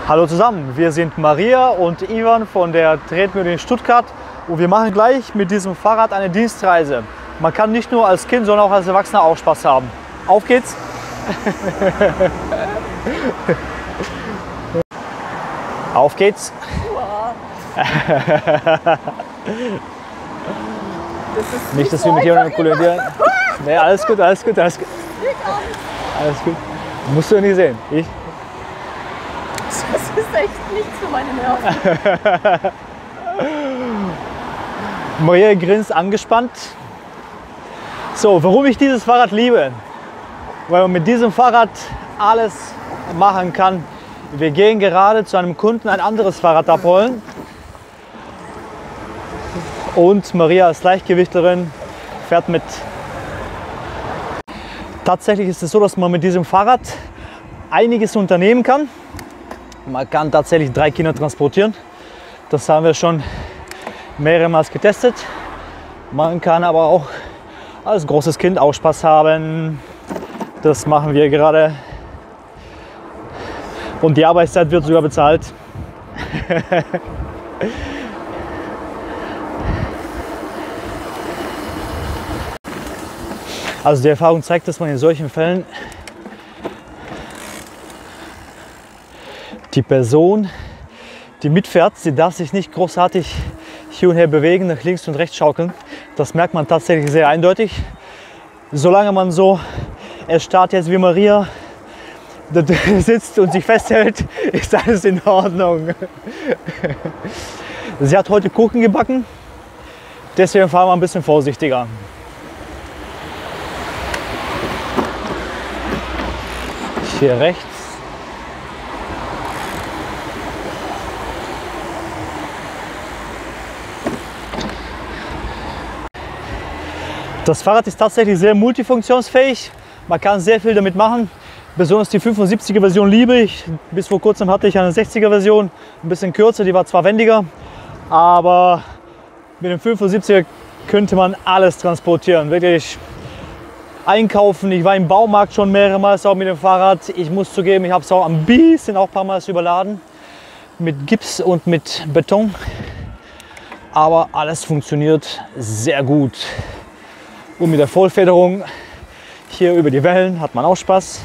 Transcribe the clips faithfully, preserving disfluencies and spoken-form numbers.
Hallo zusammen, wir sind Maria und Ivan von der Tretmühle in Stuttgart und wir machen gleich mit diesem Fahrrad eine Dienstreise. Man kann nicht nur als Kind, sondern auch als Erwachsener auch Spaß haben. Auf geht's! Auf geht's! Das ist Nicht, dass wir mit jemandem kollidieren. Nee, alles gut, alles gut, alles gut. Alles gut. Musst du ja nicht sehen. Ich? Das ist echt nichts für meine Nerven. Maria grinst angespannt. So, warum ich dieses Fahrrad liebe? Weil man mit diesem Fahrrad alles machen kann. Wir gehen gerade zu einem Kunden ein anderes Fahrrad abholen. Und Maria als Leichtgewichtlerin fährt mit. Tatsächlich ist es so, dass man mit diesem Fahrrad einiges unternehmen kann. Man kann tatsächlich drei Kinder transportieren. Das haben wir schon mehrmals getestet. Man kann aber auch als großes Kind auch Spaß haben. Das machen wir gerade. Und die Arbeitszeit wird sogar bezahlt. Also die Erfahrung zeigt, dass man in solchen Fällen die Person, die mitfährt, sie darf sich nicht großartig hier und her bewegen, nach links und rechts schaukeln. Das merkt man tatsächlich sehr eindeutig. Solange man so erstarrt jetzt wie Maria da sitzt und sich festhält, ist alles in Ordnung. Sie hat heute Kuchen gebacken, deswegen fahren wir ein bisschen vorsichtiger. Hier rechts. Das Fahrrad ist tatsächlich sehr multifunktionsfähig. Man kann sehr viel damit machen. Besonders die fünfundsiebziger Version liebe ich. Bis vor kurzem hatte ich eine sechziger Version, ein bisschen kürzer, die war zwar wendiger, aber mit dem fünfundsiebziger könnte man alles transportieren. Wirklich einkaufen. Ich war im Baumarkt schon mehrmals auch mit dem Fahrrad. Ich muss zugeben, ich habe es auch ein bisschen auch ein paar Mal überladen mit Gips und mit Beton. Aber alles funktioniert sehr gut. Und mit der Vollfederung hier über die Wellen hat man auch Spaß.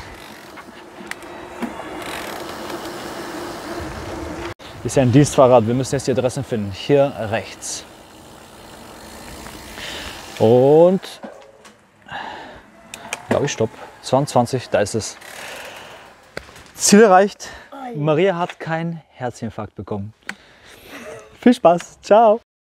Ist ja ein Dienstfahrrad, wir müssen jetzt die Adressen finden. Hier rechts. Und glaube ich, stopp. zweiundzwanzig, da ist es. Ziel erreicht. Maria hat keinen Herzinfarkt bekommen. Viel Spaß. Ciao.